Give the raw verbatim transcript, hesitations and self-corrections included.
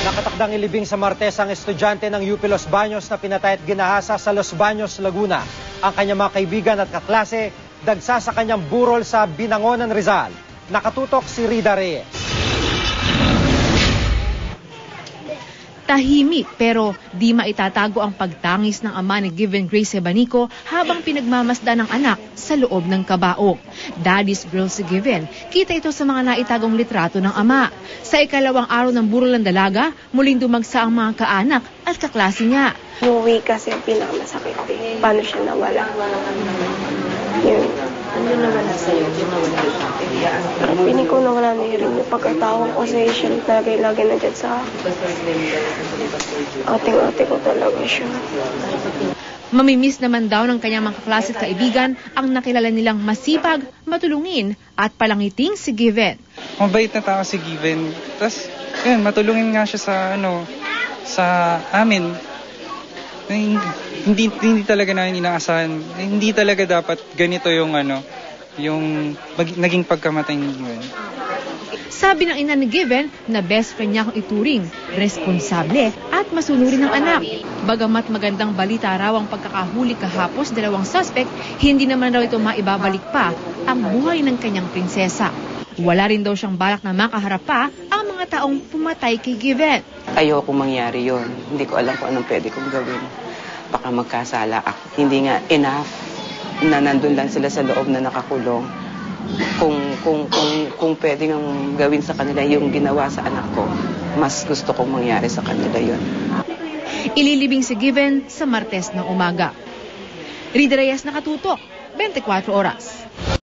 Nakatakdang ilibing sa Martes ang estudyante ng U P Los Baños na pinatay at ginahasa sa Los Baños, Laguna. Ang kanyang mga kaibigan at kaklase dagsa sa kanyang burol sa Binangonan, Rizal. Nakatutok si Rida Reyes. Tahimik pero di maitatago ang pagtangis ng ama ni Given Grace Ebanico habang pinagmamasdan ng anak sa loob ng kabaong. Daddy's girl si Given. Kita ito sa mga naitagong litrato ng ama. Sa ikalawang araw ng burol ng dalaga, muling dumagsa ang mga kaanak at kaklase niya. Umuwi kasi ang pinakamasakit eh. Paano siya nawala? Yun. Ano naman na sa'yo? Yung nawala yung ate? Pero pinig ko nawala na rin yung pagkatao ko kasi siya lagi lagi na dyan sa ating-ate ko talaga siya. Mamimiss naman daw ng kanyang mga kaklase at kaibigan ang nakilala nilang masipag, matulungin at palangiting si Given. Mabait na tao si Given. Tapos, yun, matulungin nga siya sa, ano, sa amin. Hindi, hindi talaga namin inaasahan. Hindi talaga dapat ganito yung, ano, yung mag, naging pagkamatay ni Given. Sabi ng ina ni Given na best friend niya akong ituring, responsable at masunuri ng anak. Bagamat magandang balita raw ang pagkakahuli kahapos dalawang suspect, hindi naman raw ito maibabalik pa ang buhay ng kanyang prinsesa. Wala rin daw siyang balak na makaharap pa ang mga taong pumatay kay Given. Ayoko mangyari yon. Hindi ko alam kung anong pwede kong gawin. Baka magkasala ako. Hindi nga enough na nandun lang sila sa loob na nakakulong. Kung, kung, kung, kung pwede nga gawin sa kanila yung ginawa sa anak ko, mas gusto kong mangyari sa kanila yon. Ililibing si Given sa Martes ng umaga. Rida Reyes, Nakatutok, twenty-four oras.